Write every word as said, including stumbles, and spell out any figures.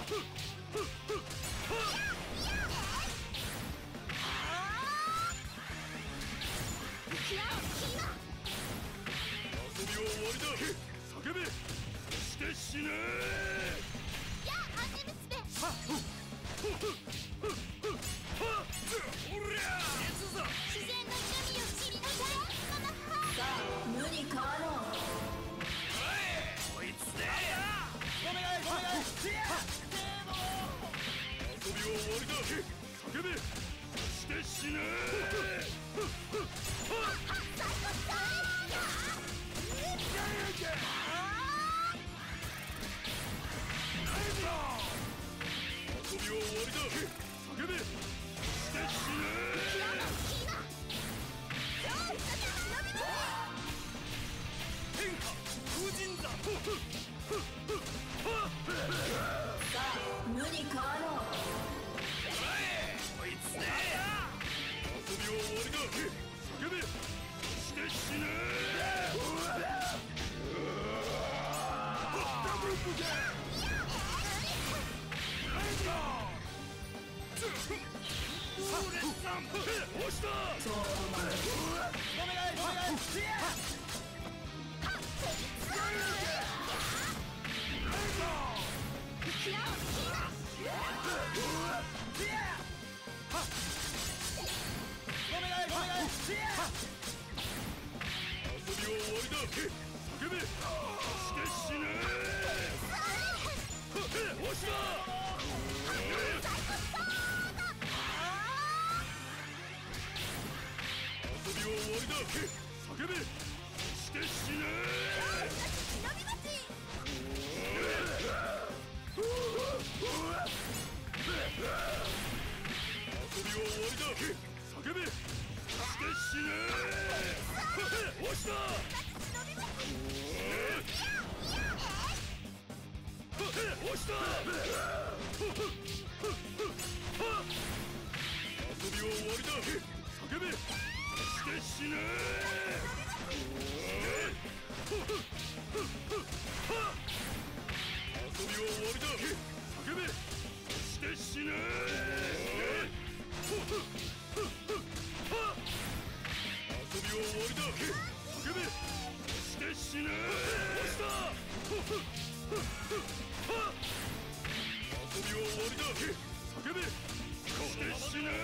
遊びは終わりだ。叫べ、そして死ね。 やあ、アンネ娘。 おりゃ自然の痛みを知りなさい。 さあ無に変わろう。 こいつでお願いお願い。 遊びは終わりだ。叫べ、そして死ね。遊びは終わりだ。叫べ、そして死ね。天下風神座。 さあ無に変わろう。 こいつで遊びは終わりだ。叫べ、そして死ね。ダブルブゲ押した。 そうまでお願いお願い。お願いお願い。 遊びは終わりだ。叫べ、そして死ね。押した。遊びは終わりだ。叫べ、そして死ね。遊びは終わりだ。叫べ、そして死ね。押した。押した。遊びは終わりだ。叫べ、そして死ね。遊びは終わりだ。叫べ、そして死ね。遊びは終わりだ。叫べ、そして死ね。押した。遊びは終わりだ。叫べ、そして死ね。